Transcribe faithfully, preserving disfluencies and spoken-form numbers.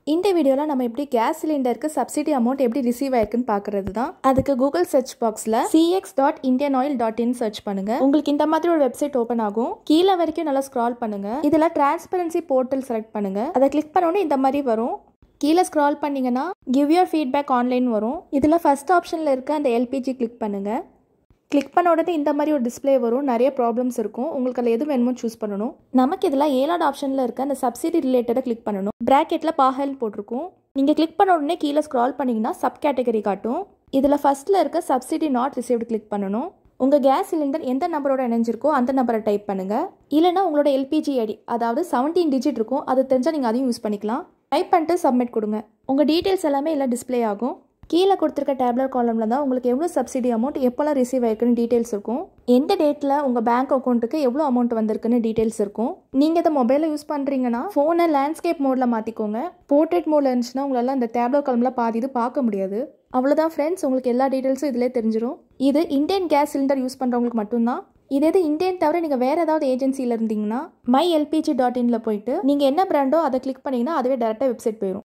இந்த வீடியோவில் நம்ம எப்படி கேஸ் சிலிண்டருக்கு சப்சிடி அமௌண்ட் எப்படி ரிசீவ் ஆயிருக்குன்னு பார்க்கறது தான். அதுக்கு கூகுள் சர்ச் பாக்ஸில் CX dot Indian Oil dot in search பண்ணுங்க. உங்களுக்கு இந்த மாதிரி ஒரு வெப்சைட் ஓப்பன் ஆகும். கீழே வரைக்கும் நல்லா ஸ்க்ரால் பண்ணுங்க. இதில் டிரான்ஸ்பரன்சி போர்ட்டல் செலக்ட் பண்ணுங்க. அதை கிளிக் பண்ணோன்னே இந்த மாதிரி வரும். கீழே ஸ்க்ரால் பண்ணிங்கன்னா கிவ் யுவர் ஃபீட்பேக் ஆன்லைன் வரும். இதில் ஃபர்ஸ்ட் ஆப்ஷனில் இருக்க அந்த எல்பிஜி கிளிக் பண்ணுங்கள். கிளிக் பண்ண உடனே இந்த மாதிரி ஒரு டிஸ்பிளே வரும். நிறைய ப்ராப்ளம்ஸ் இருக்கும். உங்களுக்கு அதில் எது வேணுமோ சூஸ் பண்ணணும். நமக்கு இதில் ஏழாவது ஆப்ஷனில் இருக்க அந்த சப்சிடி ரிலேட்டடாக கிளிக் பண்ணணும். ப்ராக்கெட்டில் பாஹல் போட்டிருக்கும். நீங்கள் கிளிக் பண்ண உடனே கீழே ஸ்க்ரால் பண்ணிங்கன்னா சப் கேட்டகரி காட்டும். இதில் ஃபஸ்ட்டில் இருக்க சப்சிடி நாட் ரிசீவ்டு கிளிக் பண்ணணும். உங்கள் கேஸ் சிலிண்டர் எந்த நம்பரோட இணைஞ்சிருக்கோ அந்த நம்பரை டைப் பண்ணுங்கள். இல்லைனா உங்களோட எல்பிஜி ஐடி அதாவது செவன்டீன் டிஜிட் இருக்கும். அது தெரிஞ்சால் நீங்கள் அதையும் யூஸ் பண்ணிக்கலாம். டைப் பண்ணிட்டு சப்மிட் கொடுங்க. உங்கள் டீட்டெயில்ஸ் எல்லாமே எல்லாம் டிஸ்பிளே ஆகும். கீழே கொடுத்துருக்க டேப்லர் காலமில் தான் உங்களுக்கு எவ்வளோ சப்சிடி அமௌண்ட் எப்போல்லாம் ரிசீவ் ஆயிருக்குன்னு டீட்டெயில்ஸ் இருக்கும். எந்த டேட்டில் உங்கள் பேங்க் அக்கௌண்ட்டுக்கு எவ்வளோ அமௌண்ட் வந்திருக்குன்னு டீட்டெயில்ஸ் இருக்கும். நீங்கள் இதை மொபைலில் யூஸ் பண்ணுறீங்கன்னா ஃபோனை லேண்ட்ஸ்கேப் மோடில் மாற்றிக்கோங்க. போர்ட்ரேட் மோடில் இருந்துச்சுன்னா உங்களால் அந்த டேப்லர் காலமில் பாதி இது பார்க்க முடியாது. அவ்வளோதான் ஃப்ரெண்ட்ஸ், உங்களுக்கு எல்லா டீட்டெயில்ஸும் இதிலே தெரிஞ்சிடும். இது இந்தியன் கேஸ் சிலிண்டர் யூஸ் பண்ணுறவங்களுக்கு மட்டும்தான். இதே இது இந்தியன் தவிர நீங்கள் வேறு ஏதாவது ஏஜென்சியில் இருந்தீங்கன்னா மை எல்பிஜி டாட் இனில் போயிட்டு நீங்கள் என்ன பிராண்டோ அதை கிளிக் பண்ணிங்கன்னா அதுவே டேரெக்டாக வெப்சைட் போயிடும்.